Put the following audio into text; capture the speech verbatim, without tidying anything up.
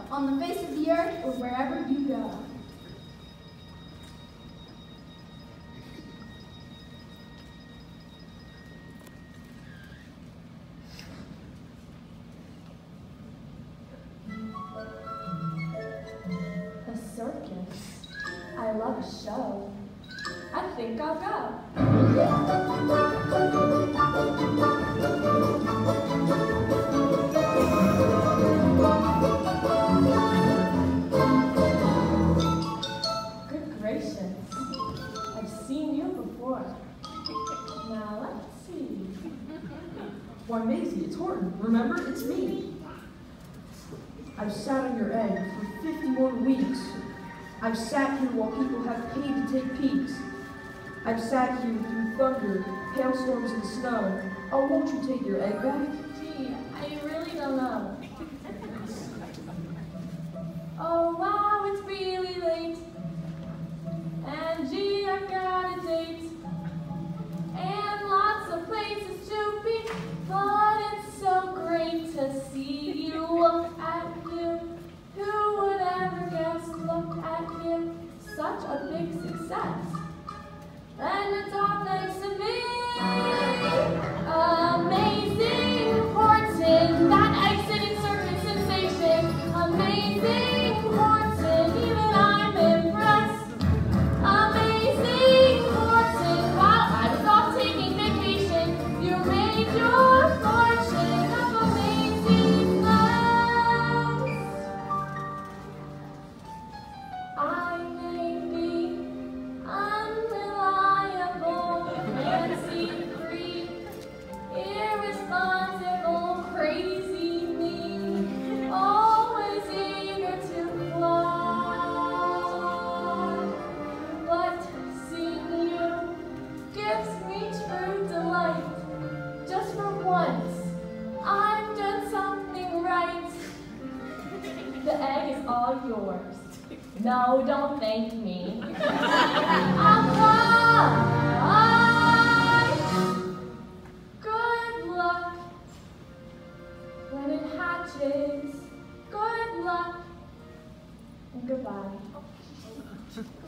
on the face of the earth or wherever you go. A circus. I love a show. I think I'll go. Good gracious. I've seen you before. Now let's see. Why, Maisie, it's Horton. Remember, it's me. I've sat on your egg for fifty-one weeks. I've sat here while people have paid to take peeks. I've sat here through thunder, hailstorms, and snow. Oh, won't you take your egg back? Gee, I really don't know. Oh, wow, it's really late. And gee, I've got a date. And lots of places to be. But it's so great to see you. Look at you. Who would ever guess? Look at you. Such a big success. And it's all thanks to me. Amazing Horton, that exciting circus sensation. Amazing Horton, even I'm impressed. Amazing Horton, while I was off taking vacation, you made your fortune of amazing things. I may be unreliable, fancy-free, irresponsible, crazy me, always eager to fly. But seeing you gives me true delight. Just for once, I've done something right. The egg is all yours. No, don't thank me. I'll fly. Good luck when it hatches. Good luck and goodbye.